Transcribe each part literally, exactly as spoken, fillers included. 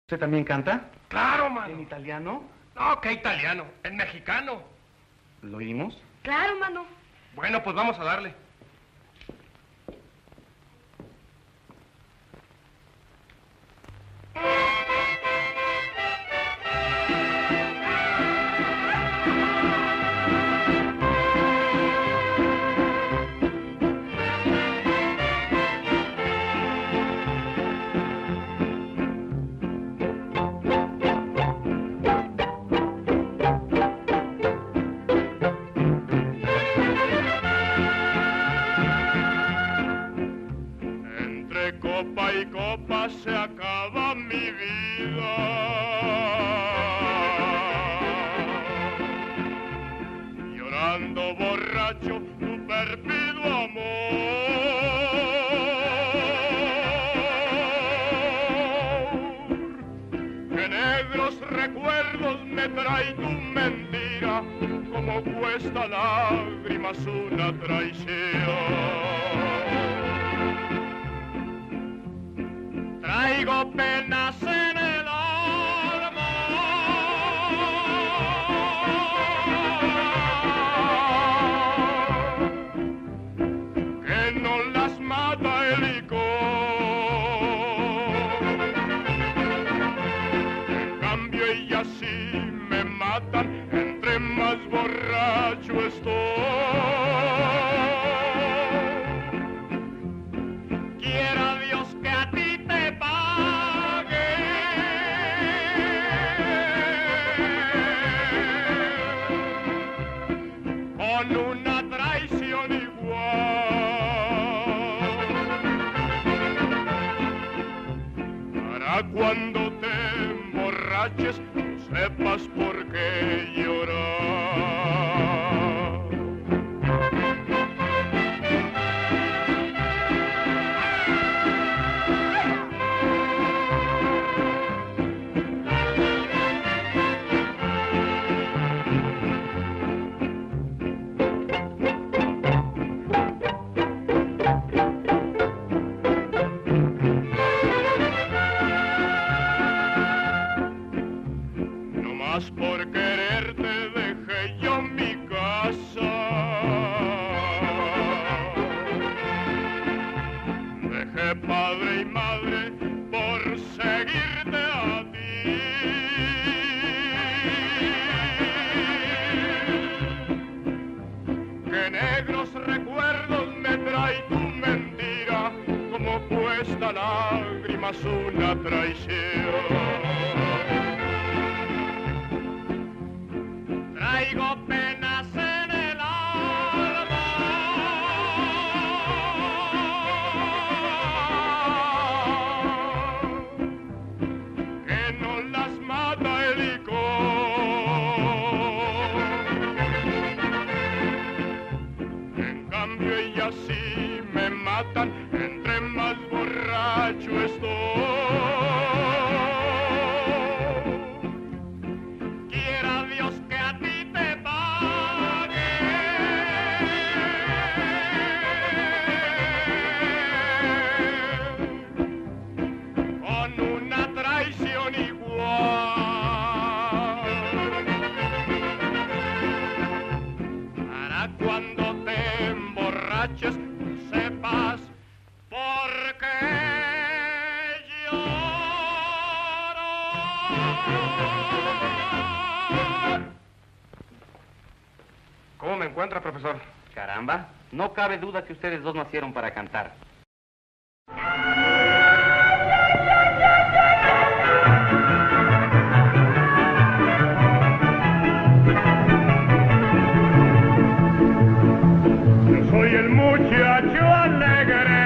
¿Usted también canta? Claro, mano. ¿En italiano? No, ¿qué italiano? En mexicano. ¿Lo oímos? Claro, mano. Bueno, pues vamos a darle. Copa y copa se acaba mi vida. Llorando borracho tu perfido amor. Que negros recuerdos me trae tu mentira, como cuesta lágrimas una traición. Traigo penas en el alma que no las mata el licor. En cambio ellas sí me matan entre más borracho estoy. Quiera Dios que a ti con una traición igual, para cuando te emborraches no sepas por qué llorar. Por quererte dejé yo mi casa, dejé padre y madre por seguirte a ti. Que negros recuerdos me trae tu mentira, como cuesta lágrimas una traición. Traigo penas en el alma que no las mata el licor. En cambio ellas sí me matan entre más borracho estoy. Sepas por qué lloro. ¿Cómo me encuentra, profesor? Caramba, no cabe duda que ustedes dos nacieron para cantar. Soy el muchacho alegre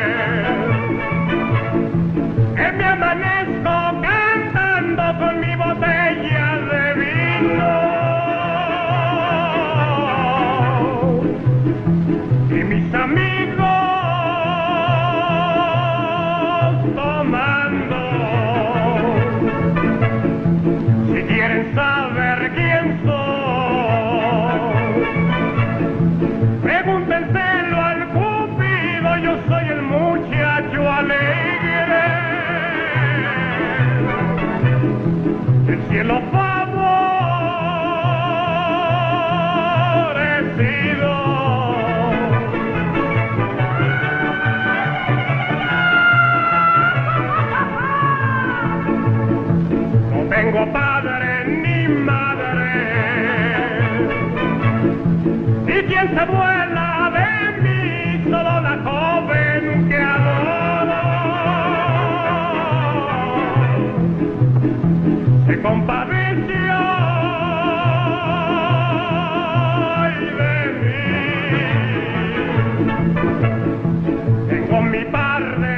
que me amanezco cantando con mi botella de vino y mis amigos el cielo favorecido. No tengo padre ni madre, y quien se vuela de mí, solo la joven que adoro. Se compadeció ay, de mí. Tengo mi par de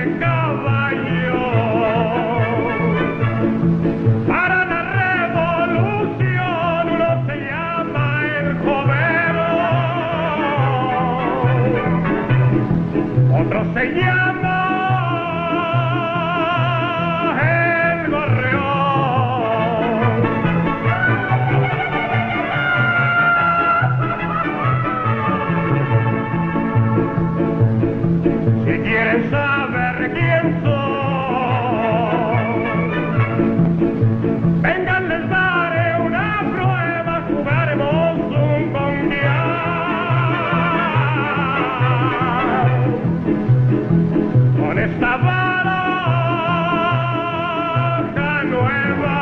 caballos para la revolución, uno se llama el Jovero, otro se llama el Gorrión. Si quieren saber quién soy, vengan, les daré una prueba, jugaremos un mundial. Con esta baraja nueva,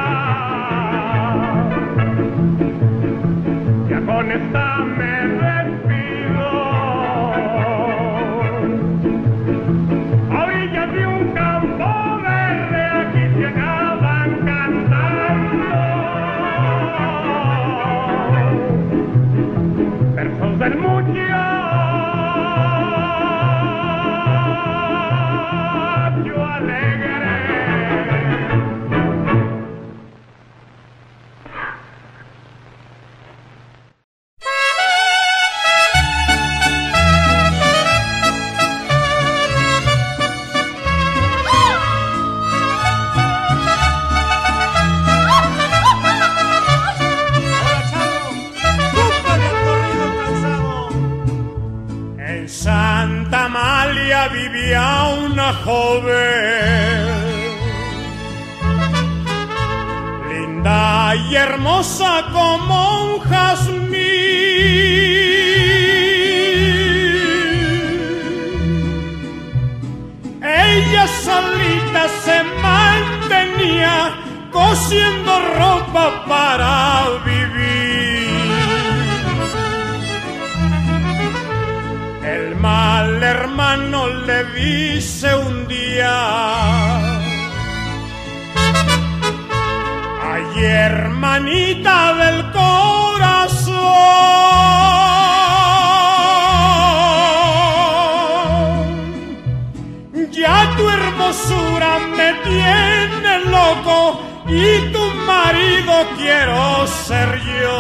ya con esta me despido. A orillas de un campo verde, aquí se acaban cantando versos del muchacho alegre. En Santa Amalia vivía una joven, linda y hermosa como un jazmín. Ella solita se mantenía cosiendo ropa para vivir. El mal hermano le dice un día: ay, hermanita del corazón, ya tu hermosura me tiene loco y tu marido quiero ser yo.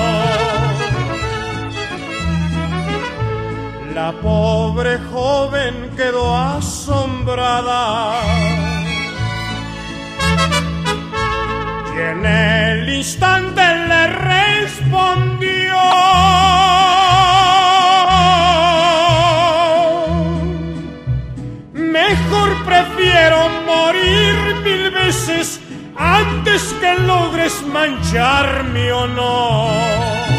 La pobre joven quedó asombrada y en el instante le respondió: mejor prefiero morir mil veces antes que logres manchar mi honor.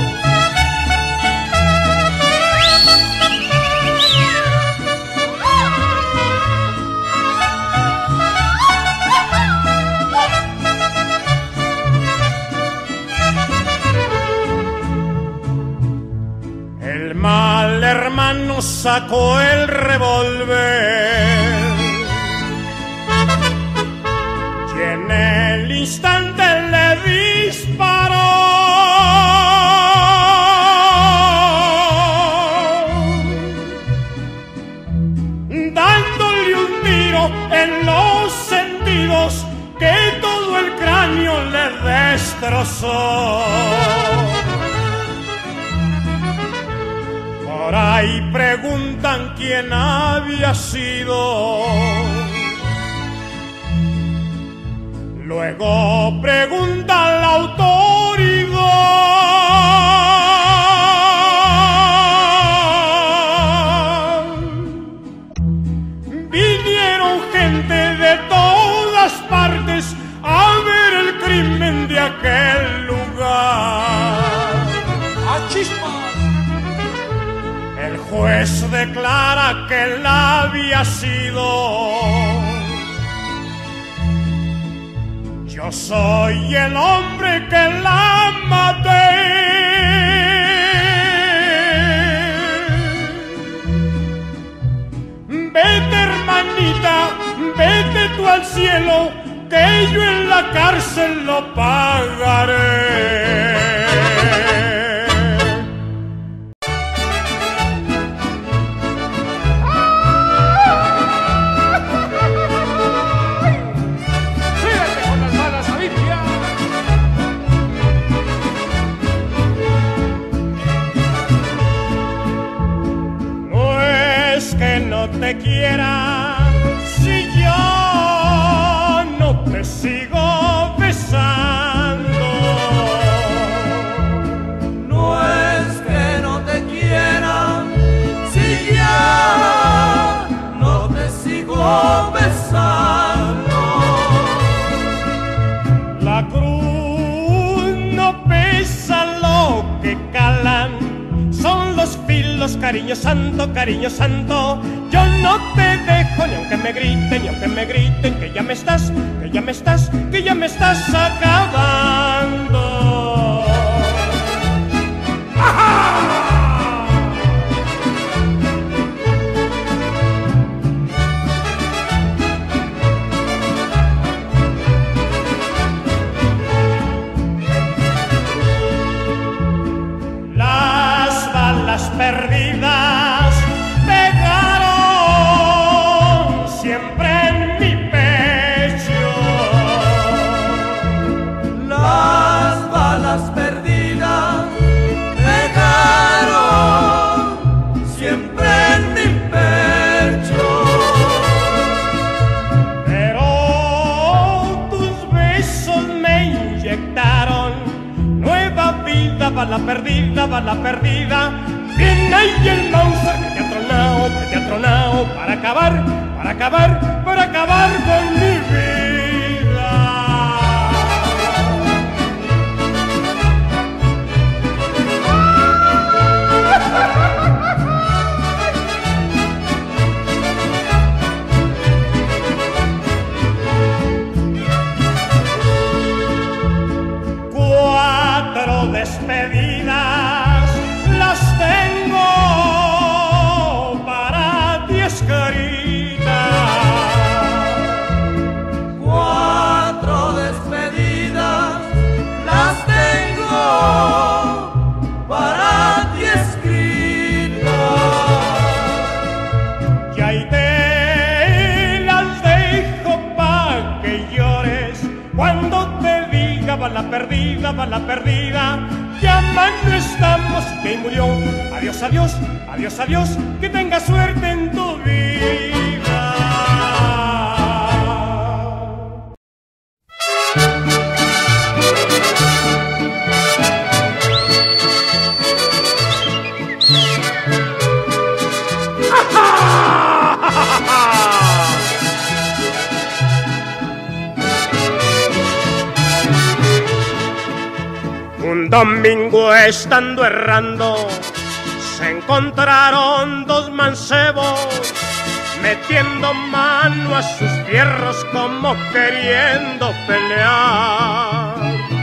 El mal hermano sacó el revólver y en el instante le disparó. Dándole un tiro en los sentidos que todo el cráneo le destrozó. Por ahí preguntan quién había sido. Luego pregunta la autoridad. Vinieron gente de todas partes a ver el crimen crimen de aquel lugar. ¡A chispas! El juez declara que él había sido. Yo soy el hombre que la maté. Vete, hermanita, vete tú al cielo, que yo en la cárcel lo pagaré. Te quiera si yo no te sigo besando. No es que no te quiera si ya no te sigo besando. La cruz no pesa lo que calan, son los filos, cariño santo, cariño santo. Yo no te dejo ni aunque me griten, ni aunque me griten que ya me estás, que ya me estás, que ya me estás acabando. ¡Ajá! Las balas perdidas pegaron siempre en mi pecho. Las balas perdidas pegaron siempre en mi pecho. Pero tus besos me inyectaron nueva vida, bala perdida, bala perdida. Bien ahí el Mauser que te ha tronado, que te ha tronado para acabar, para acabar, para acabar con mi vida. Cuatro despedidas las tengo para diez caritas. Cuatro despedidas las tengo para ti escritas. Y ahí te las dejo pa' que llores cuando te diga bala perdida, bala perdida. Ya más no estamos, que murió. Adiós, adiós, adiós, adiós, que tengas suerte en tu vida. Un domingo estando errando, se encontraron dos mancebos, metiendo mano a sus fierros como queriendo pelear.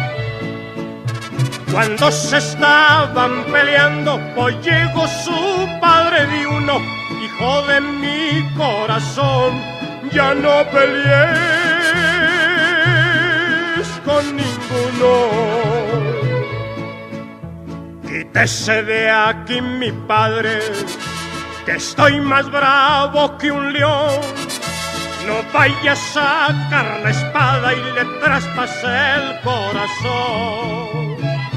Cuando se estaban peleando, pues llegó su padre de uno: hijo de mi corazón, ya no pelees con ninguno. Quítese de aquí, mi padre, que estoy más bravo que un león. No vaya a sacar la espada y le traspase el corazón.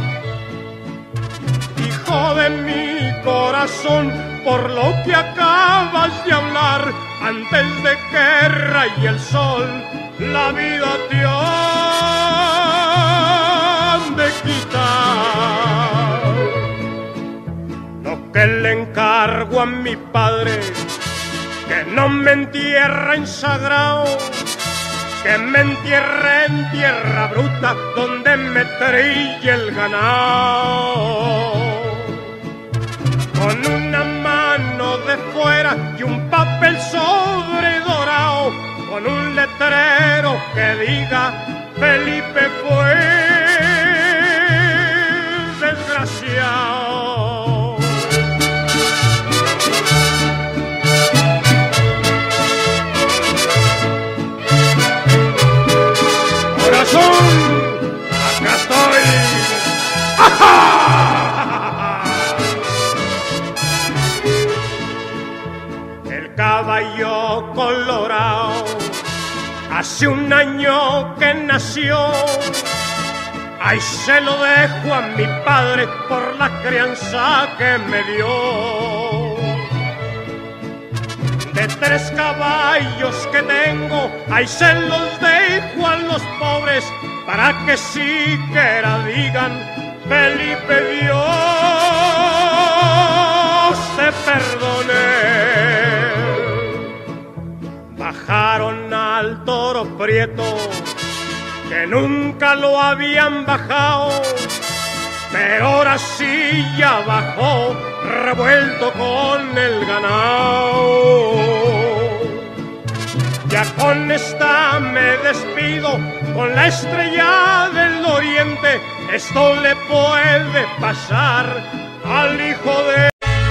Hijo de mi corazón, por lo que acabas de hablar, antes de que raye el sol, la vida te han de quitar. Lo que le encargo a mi padre, que no me entierra en sagrado, que me entierre en tierra bruta donde me trille el ganado. Con una mano de fuera y un papel sobre dorado, con un letrero que diga Felipe fue desgraciado. Corazón, acá estoy. ¡Ajá! El caballo colorado hace un año que nació. Ahí se lo dejo a mi padre por la crianza que me dio. De tres caballos que tengo, ahí se los dejo a los pobres para que siquiera digan Felipe Dios te perdone. Bajaron al toro prieto que nunca lo habían bajado, pero ahora sí ya bajó revuelto con el ganado. Ya con esta me despido, con la estrella del oriente, esto le puede pasar al hijo de...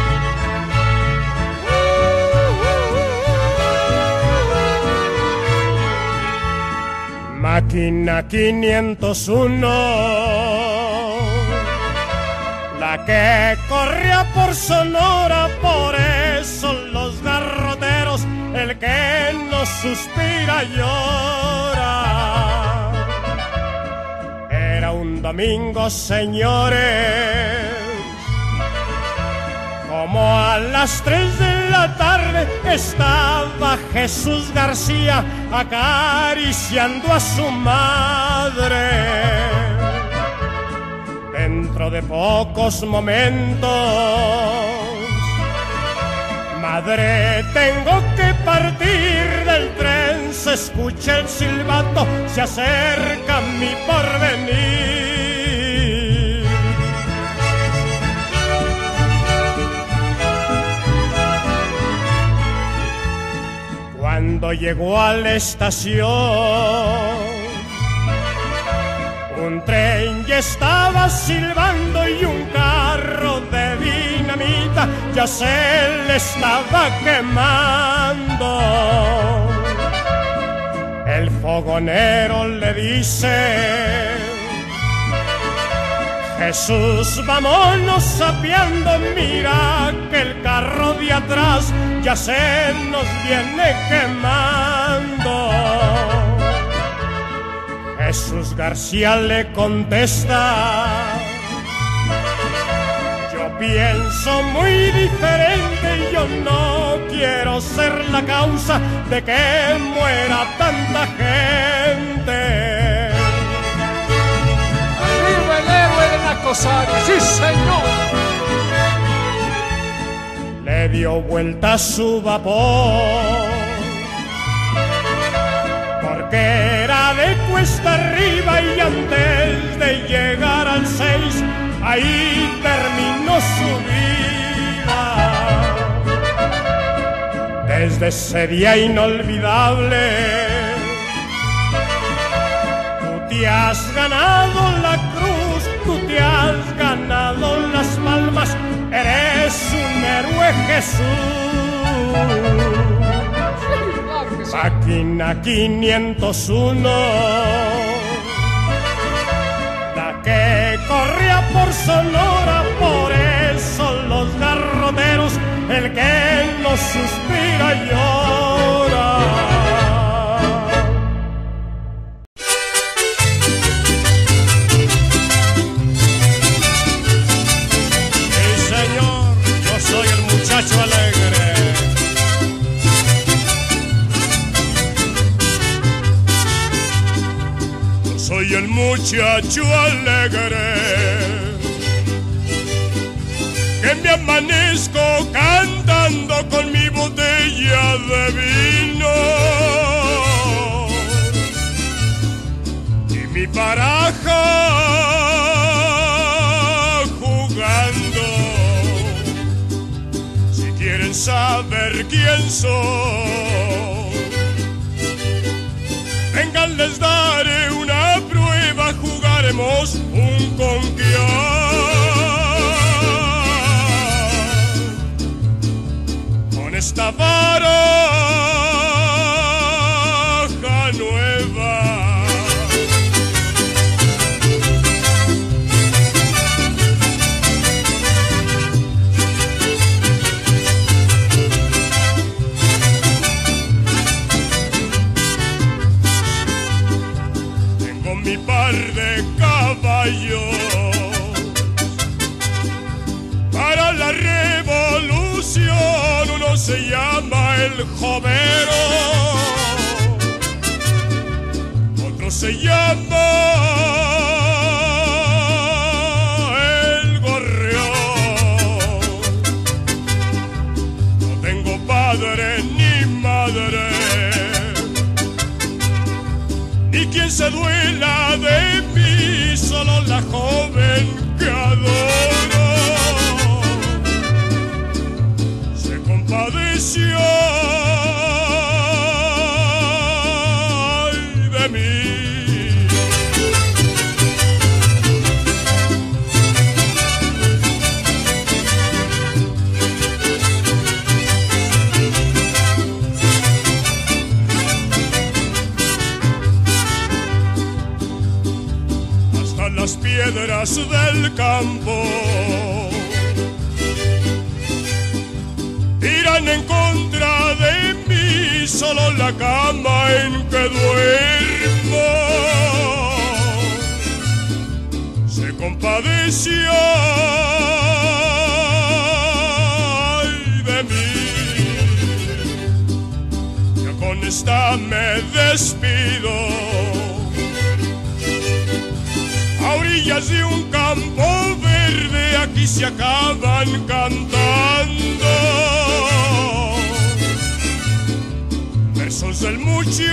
Máquina quinientos uno, la que corría por Sonora, por eso los garroteros, el que no suspira llora. Era un domingo, señores, como a las tres de la tarde estaba Jesús García acariciando a su madre. Dentro de pocos momentos, madre, tengo que partir del tren, se escucha el silbato, se acerca mi porvenir. Cuando llegó a la estación, un tren ya estaba silbando y un carro de dinamita ya se le estaba quemando. El fogonero le dice: Jesús, vámonos apiando, mira que el carro de atrás ya se nos viene quemando. Jesús García le contesta: yo pienso muy diferente, yo no quiero ser la causa de que muera tanta gente. ¡Arriba el héroe de la Cosaria! ¡Sí, señor! Le dio vuelta su vapor, porque era de cuesta arriba y antes de llegar al seis, ahí terminó su vida. Desde ese día inolvidable, tú te has ganado la cruz, tú te has ganado las palmas, eres un héroe, Jesús. Máquina quinientos uno, la que corría por Sonora, por eso los garroteros, el que no suspira llora. Sí, señor, yo soy el muchacho alegre. Soy el muchacho alegre, que me amanezco cantando con mi botella de vino. baraja jugando. Si quieren saber quién soy, vengan, les daré una prueba, jugaremos un conquiar. Con esta baraja nueva. Tengo mi par de caballos para la revolución. Uno se llama el Jovero, otro se llama el Gorrión. No tengo padre ni madre, ni quien se duela de mí, solo la joven que adoro se compadeció ay, de mí. Las piedras del campo tiran en contra de mí, solo la cama en que duermo se compadeció ay, de mí. Ya con esta me despido, a orillas de un campo verde, aquí se acaban cantando versos del muchacho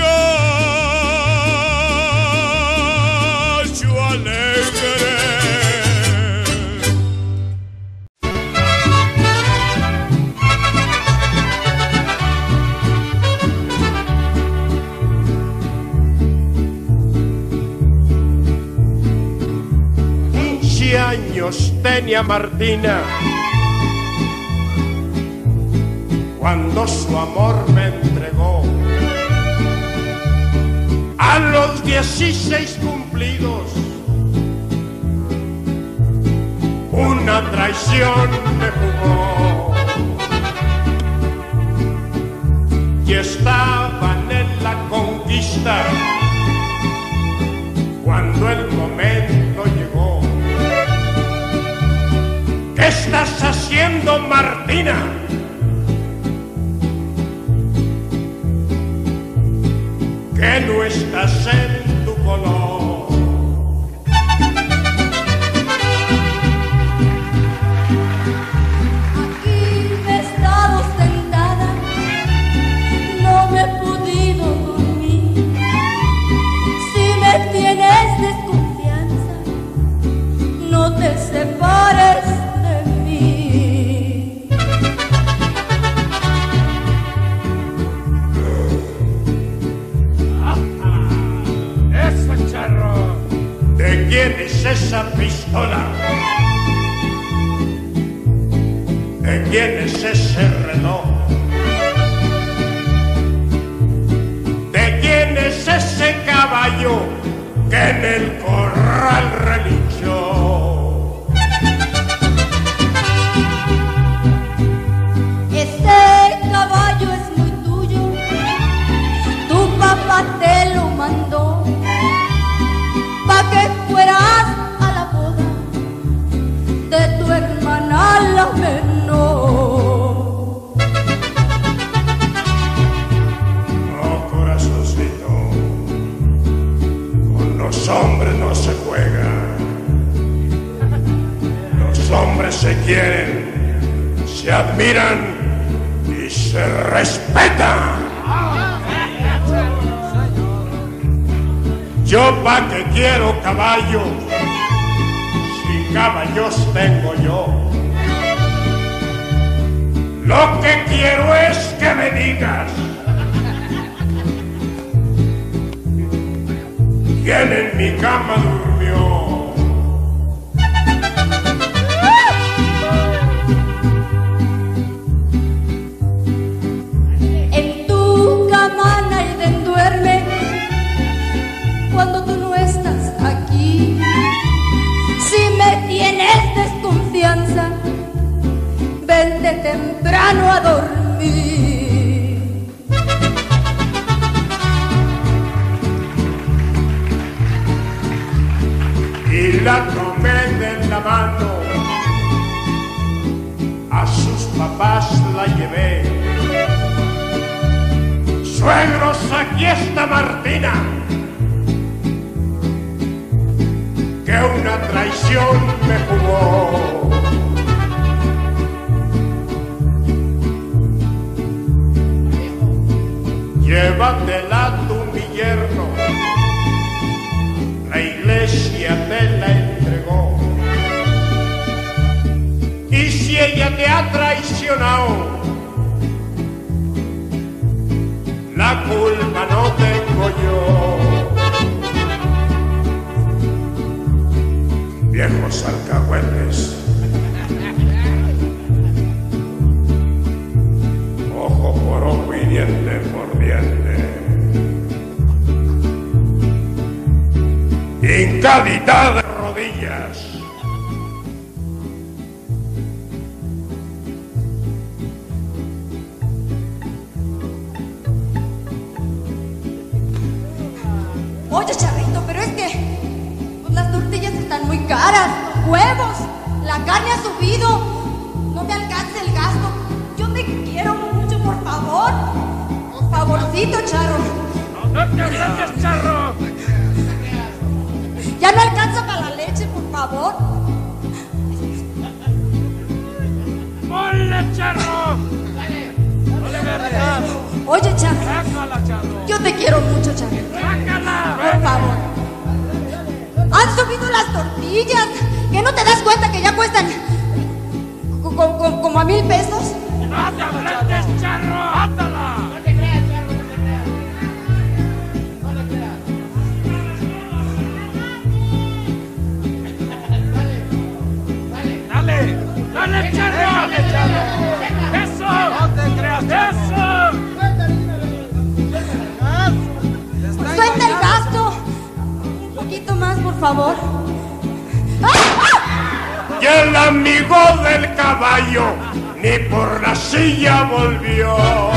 alegre. Años tenía Martina cuando su amor me entregó. A los dieciséis cumplidos una traición me jugó, y estaban en la conquista cuando el momento llegó. ¿Qué estás haciendo, Martina? Que no estás en tu color. Aquí he estado sentada, no me he podido dormir. Si me tienes desconfianza, no te separes. ¿De quién es esa pistola? ¿De quién es ese reloj? ¿De quién es ese caballo que en el corral relinchó? Ese caballo es muy tuyo, tu papá te lo mandó pa' que fueras a la boda de tu hermana la menor. Oh, corazoncito, con los hombres no se juega. Los hombres se quieren, se admiran y se respetan. Yo pa' que quiero caballo, si caballos tengo yo. Lo que quiero es que me digas quién en mi cama durmió. En tu cama nadie duerme cuando tú no estás aquí. Si me tienes desconfianza, vente temprano a dormir. Y la tomé de la mano, a sus papás la llevé. Suegros, aquí está Martina, que una traición me jugó. Llévatela tú, mi yerno, la iglesia te la entregó. Y si ella te ha traicionado, la culpa no tengo yo. Viejos alcahuetes, ojo por ojo y diente por diente. Hincadita de rodillas. Oye, Charrito, pero es que pues, las tortillas están muy caras, los huevos, la carne ha subido, no me alcanza el gasto. Yo te quiero mucho, por favor. Por favorcito, Charro. ¡No te gracias, Charro! Ya no alcanza para la leche, por favor. ¡Ponle, Charro! ¡Dale, verdad! Oye, Charro, ¡Sácala, Charro! yo te quiero mucho, Charro. ¡Sácala! Por favor. Han subido las tortillas. ¿Que no te das cuenta que ya cuestan co- co- co- como a mil pesos? ¡No te afrentes, Charro! ¡Átala! No te creas, Charro, no te creas. No te creas. Dale, dale, Charro. Dale, Charro. ¡Eso! No te creas, Charro. ¡Eso! Suelta el gasto. Un poquito más, por favor. Y el amigo del caballo ni por la silla volvió.